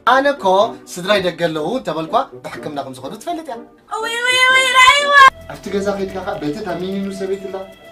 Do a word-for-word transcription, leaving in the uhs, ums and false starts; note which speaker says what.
Speaker 1: أنا كو سدراي دقلهو تبلكوا بحكمنا خمس خدود فلت يعني
Speaker 2: وي وي وي رايوة
Speaker 1: أفتكر زاخيت كاكا بيتت هميني نو سبيت الله